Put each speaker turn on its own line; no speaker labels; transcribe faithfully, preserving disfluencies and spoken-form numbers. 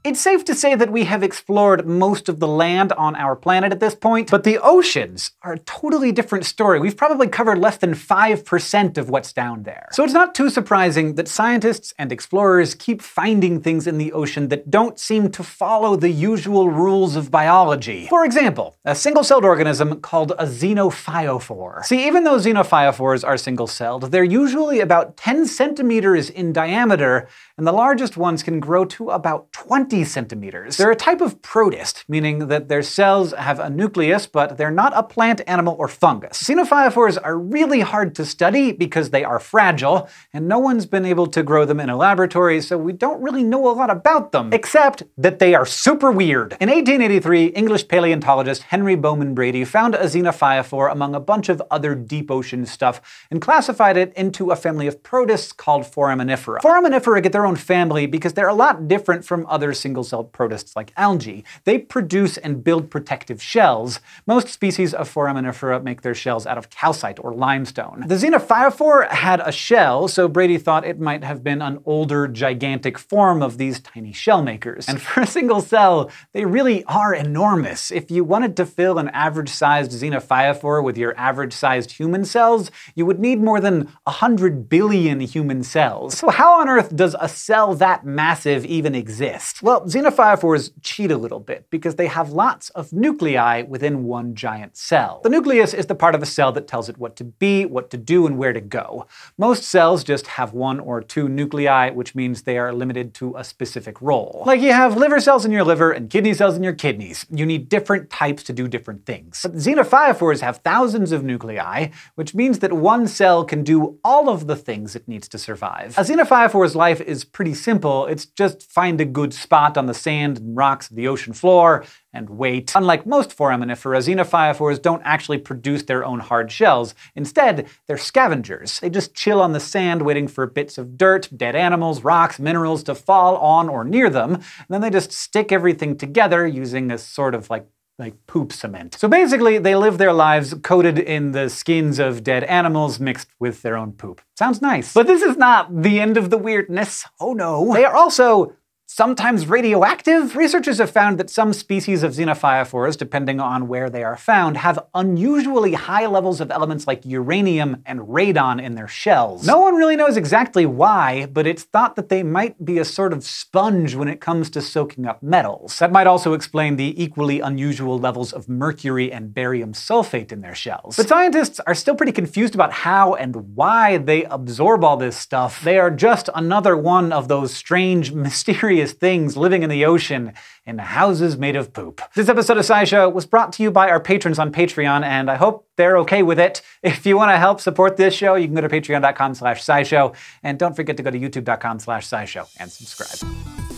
It's safe to say that we have explored most of the land on our planet at this point, but the oceans are a totally different story. We've probably covered less than five percent of what's down there. So it's not too surprising that scientists and explorers keep finding things in the ocean that don't seem to follow the usual rules of biology. For example, a single-celled organism called a xenophyophore. See, even though xenophyophores are single-celled, they're usually about ten centimeters in diameter, and the largest ones can grow to about twenty centimeters. They're a type of protist, meaning that their cells have a nucleus, but they're not a plant, animal, or fungus. Xenophyophores are really hard to study because they are fragile, and no one's been able to grow them in a laboratory, so we don't really know a lot about them, except that they are super weird. In eighteen eighty-three, English paleontologist Henry Bowman Brady found a xenophyophore among a bunch of other deep ocean stuff and classified it into a family of protists called Foraminifera. Foraminifera get their own family because they're a lot different from other single-celled protists like algae. They produce and build protective shells. Most species of Foraminifera make their shells out of calcite or limestone. The xenophyophore had a shell, so Brady thought it might have been an older, gigantic form of these tiny shell makers. And for a single cell, they really are enormous. If you wanted to fill an average-sized xenophyophore with your average-sized human cells, you would need more than one hundred billion human cells. So how on earth does a cell that massive even exist? Well, xenophyophores cheat a little bit because they have lots of nuclei within one giant cell. The nucleus is the part of a cell that tells it what to be, what to do, and where to go. Most cells just have one or two nuclei, which means they are limited to a specific role. Like you have liver cells in your liver and kidney cells in your kidneys. You need different types to do different things. But xenophyophores have thousands of nuclei, which means that one cell can do all of the things it needs to survive. A xenophyophores life is pretty simple. It's just find a good spot on the sand and rocks of the ocean floor and wait. Unlike most foraminifera, xenophyophores don't actually produce their own hard shells. Instead, they're scavengers. They just chill on the sand waiting for bits of dirt, dead animals, rocks, minerals to fall on or near them, and then they just stick everything together using a sort of like like poop cement. So basically, they live their lives coated in the skins of dead animals mixed with their own poop. Sounds nice. But this is not the end of the weirdness. Oh no. They are also sometimes radioactive. Researchers have found that some species of xenophyophores, depending on where they are found, have unusually high levels of elements like uranium and radon in their shells. No one really knows exactly why, but it's thought that they might be a sort of sponge when it comes to soaking up metals. That might also explain the equally unusual levels of mercury and barium sulfate in their shells. But scientists are still pretty confused about how and why they absorb all this stuff. They are just another one of those strange, mysterious things living in the ocean in houses made of poop. This episode of SciShow was brought to you by our patrons on Patreon, and I hope they're okay with it. If you want to help support this show, you can go to patreon dot com slash scishow, and don't forget to go to youtube dot com slash scishow and subscribe.